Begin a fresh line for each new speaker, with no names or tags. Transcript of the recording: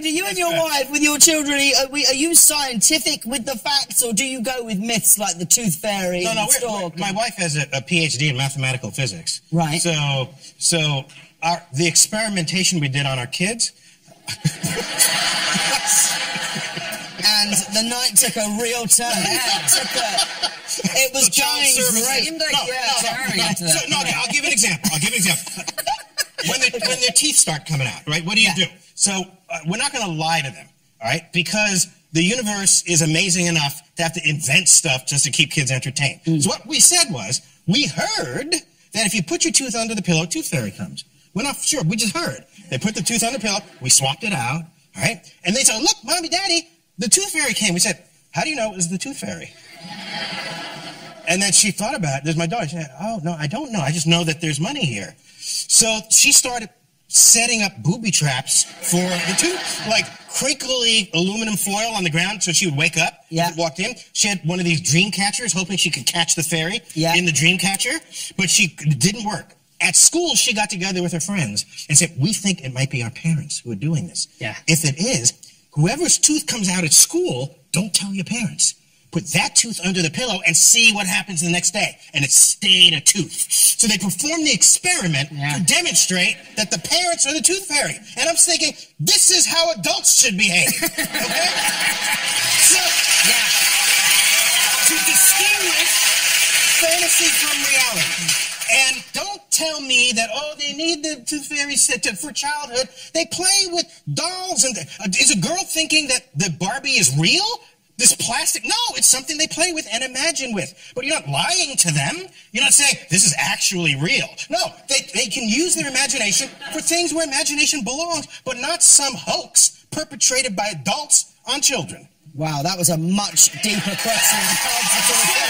do you and your wife, with your children, are you scientific with the facts, or do you go with myths like the tooth fairy?
No, my wife has a PhD in mathematical physics.
Right.
So the experimentation we did on our kids.
And the night took a real turn. It was going great.
I'll give an example. When their teeth start coming out, right? What do you do? So we're not going to lie to them, all right? Because the universe is amazing enough to have to invent stuff just to keep kids entertained. So what we said was, we heard that if you put your tooth under the pillow, tooth fairy comes. We're not sure. We just heard. They put the tooth on the pillow. We swapped it out, all right? And they said, look, Mommy, Daddy, the tooth fairy came. We said, how do you know it was the tooth fairy? And then she thought about it. There's my daughter. She said, oh, no, I don't know. I just know that there's money here. So she started setting up booby traps for the tooth, like crinkly aluminum foil on the ground so she would wake up.
Yeah.
Walked in. She had one of these dream catchers, hoping she could catch the fairy in the dream catcher, but it didn't work. At school, she got together with her friends and said, we think it might be our parents who are doing this.
Yeah.
If it is, whoever's tooth comes out at school, don't tell your parents. Put that tooth under the pillow and see what happens the next day. And it stayed a tooth. So they performed the experiment to demonstrate that the parents are the tooth fairy. And I'm thinking, this is how adults should behave. Okay? So, to distinguish fantasy from reality. And don't tell me that, oh, they need the tooth fairy for childhood. They play with dolls. And is a girl thinking that the Barbie is real? This plastic? No, it's something they play with and imagine with. But you're not lying to them. You're not saying, this is actually real. No, they can use their imagination for things where imagination belongs, but not some hoax perpetrated by adults on children.
Wow, that was a much deeper question.